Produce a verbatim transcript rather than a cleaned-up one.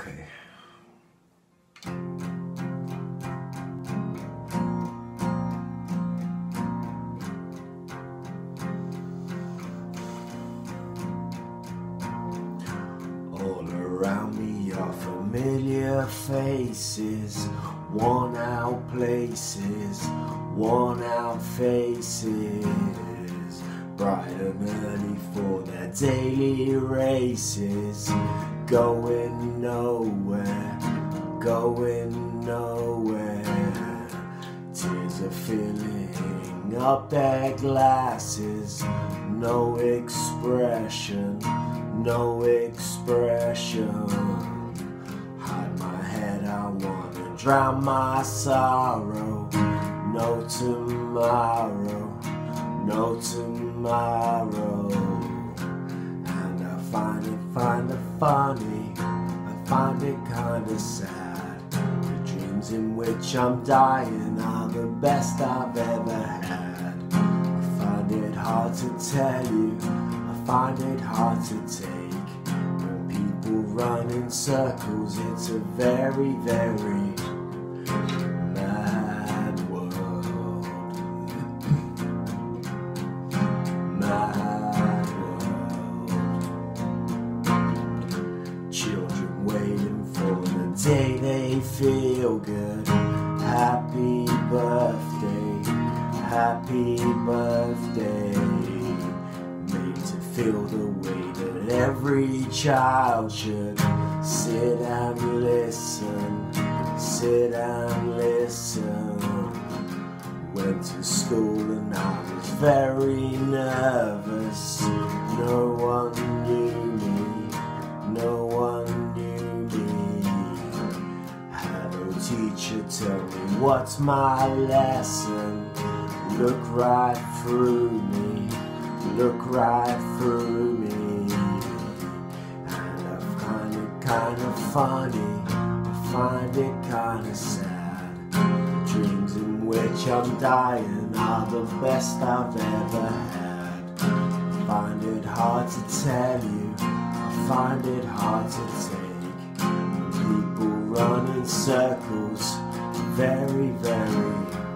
Okay. All around me are familiar faces, worn out places, worn out faces, bright and early for their daily races, going nowhere, going nowhere. Tears are filling up their glasses, no expression, no expression. Hide my head, I wanna drown my sorrow. No tomorrow, no tomorrow. And I find it, find it funny, I find it kinda sad. The dreams in which I'm dying are the best I've ever had. I find it hard to tell you, I find it hard to take. When people run in circles, it's a very, very mad world. Mad world. Children waiting for the day they feel good. Happy birthday, happy birthday. Made to feel the way that every child should. Sit and listen, sit and listen. Went to school and I was very nervous. No one knew me, no one knew me. Had no teacher tell me what's my lesson. Look right through me, look right through me. And I find it kind of funny, I find it kind of sad. The dreams in which I'm dying are the best I've ever had. I find it hard to tell you, I find it hard to take. People run in circles, very, very